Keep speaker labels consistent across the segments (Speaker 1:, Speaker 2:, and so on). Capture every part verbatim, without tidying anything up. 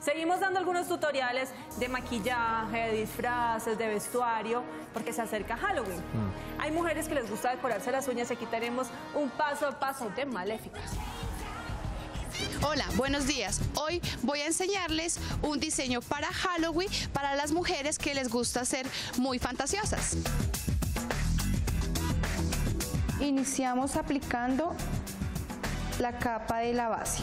Speaker 1: Seguimos dando algunos tutoriales de maquillaje, de disfraces, de vestuario, porque se acerca Halloween. Mm. Hay mujeres que les gusta decorarse las uñas y aquí tenemos un paso a paso de Maléfica.
Speaker 2: Hola, buenos días. Hoy voy a enseñarles un diseño para Halloween para las mujeres que les gusta ser muy fantasiosas.
Speaker 3: Iniciamos aplicando la capa de la base.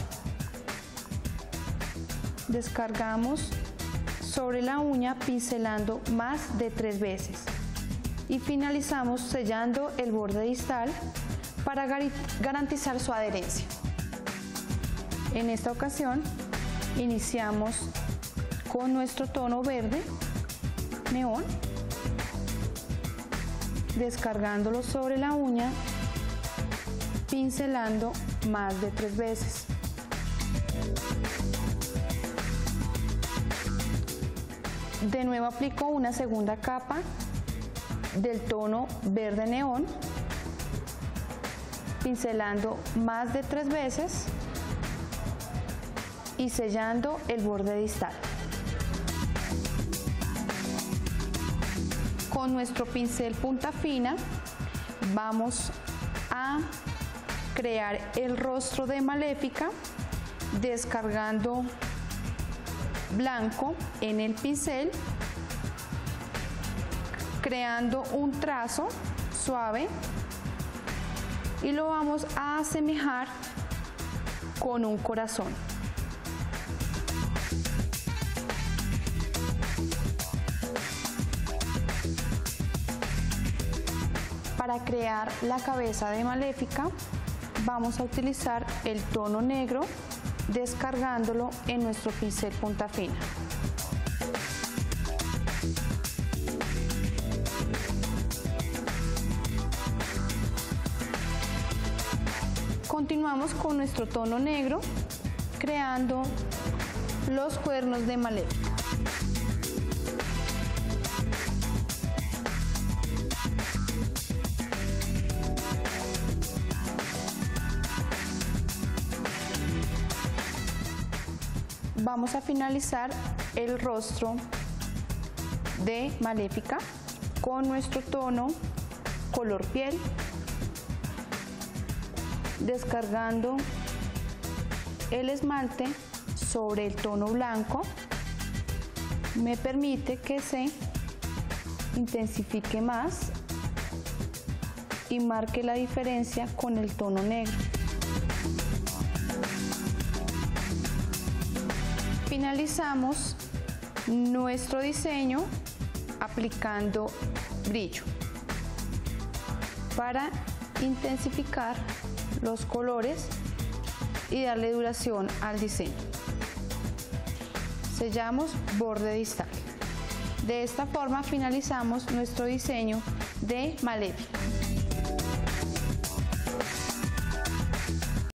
Speaker 3: Descargamos sobre la uña pincelando más de tres veces y finalizamos sellando el borde distal para garantizar su adherencia. En esta ocasión iniciamos con nuestro tono verde neón, descargándolo sobre la uña, pincelando más de tres veces. De nuevo aplico una segunda capa del tono verde neón, pincelando más de tres veces y sellando el borde distal. Con nuestro pincel punta fina vamos a crear el rostro de Maléfica descargando blanco en el pincel, creando un trazo suave y lo vamos a asemejar con un corazón. Para crear la cabeza de Maléfica vamos a utilizar el tono negro descargándolo en nuestro pincel punta fina. Continuamos con nuestro tono negro creando los cuernos de Maléfica. Vamos a finalizar el rostro de Maléfica con nuestro tono color piel, descargando el esmalte sobre el tono blanco. Me permite que se intensifique más y marque la diferencia con el tono negro. Finalizamos nuestro diseño aplicando brillo para intensificar los colores y darle duración al diseño. Sellamos borde distal. De esta forma finalizamos nuestro diseño de Maléfica.